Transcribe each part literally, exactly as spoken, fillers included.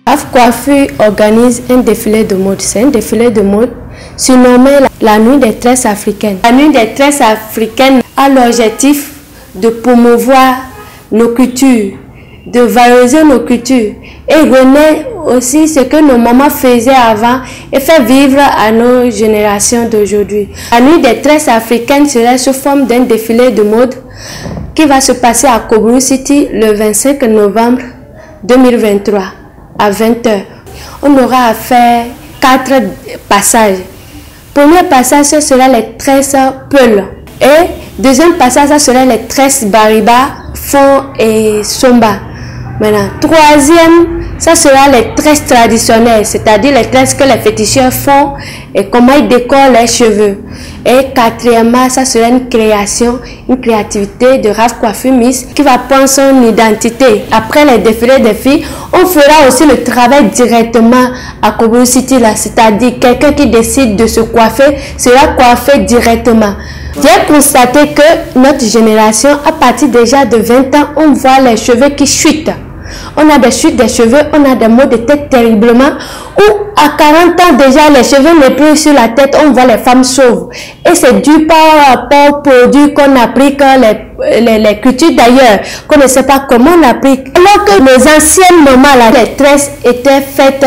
Raf Coiffure organise un défilé de mode. C'est un défilé de mode surnommé la Nuit des tresses africaines. La Nuit des tresses africaines a l'objectif de promouvoir nos cultures, de valoriser nos cultures et renaître aussi ce que nos mamans faisaient avant et faire vivre à nos générations d'aujourd'hui. La Nuit des tresses africaines sera sous forme d'un défilé de mode qui va se passer à Koburu City le vingt-cinq novembre deux mille vingt-trois à vingt heures. On aura à faire quatre passages. Premier passage, ce sera les tresses Peul. Et deuxième passage, ça sera les tresses Bariba, Fond et Somba. Maintenant, troisième, ça sera les tresses traditionnelles, c'est-à-dire les tresses que les féticheurs font et comment ils décorent les cheveux. Et quatrièmement, ça sera une création, une créativité de Raf Coiffure Miss qui va prendre son identité. Après les défilés des filles, on fera aussi le travail directement à Koburu City, c'est-à-dire quelqu'un qui décide de se coiffer sera coiffé directement. J'ai constaté que notre génération, à partir déjà de vingt ans, on voit les cheveux qui chutent. On a des chutes des cheveux, on a des maux de tête terriblement. Ou à quarante ans déjà, les cheveux ne plus sur la tête, on voit les femmes chauves. Et c'est dû par rapport aux produits qu'on applique, les, les, les cultures d'ailleurs, qu'on ne sait pas comment on applique. Alors que nos anciennes mamans, là, les tresses étaient faites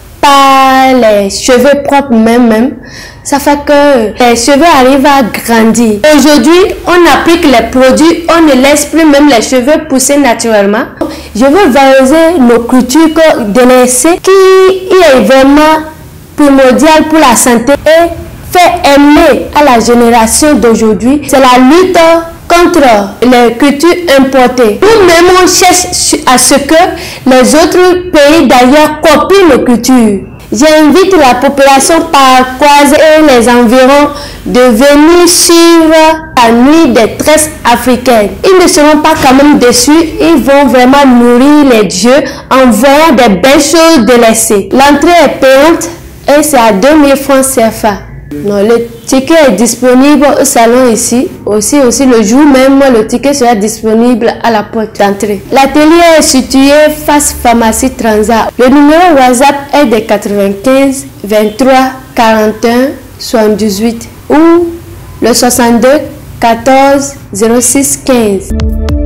par les cheveux propres même, même. Ça fait que les cheveux arrivent à grandir. Aujourd'hui, on applique les produits, on ne laisse plus même les cheveux pousser naturellement. Je veux valoriser nos cultures délaissées qui est vraiment primordial pour la santé et faire aimer à la génération d'aujourd'hui. C'est la lutte contre les cultures importées. Nous-mêmes, on cherche à ce que les autres pays d'ailleurs copient nos cultures. J'invite la population paraquoise et les environs de venir suivre la Nuit des tresses africaines. Ils ne seront pas quand même déçus, ils vont vraiment nourrir les dieux en voyant des belles choses délaissées. L'entrée est payante et c'est à deux mille francs C F A. Non, le ticket est disponible au salon ici. Aussi, aussi le jour même, le ticket sera disponible à la porte d'entrée. L'atelier est situé face Pharmacie Transat. Le numéro WhatsApp est de quatre-vingt-quinze vingt-trois quarante et un soixante-dix-huit ou le soixante-deux quatorze zéro six quinze.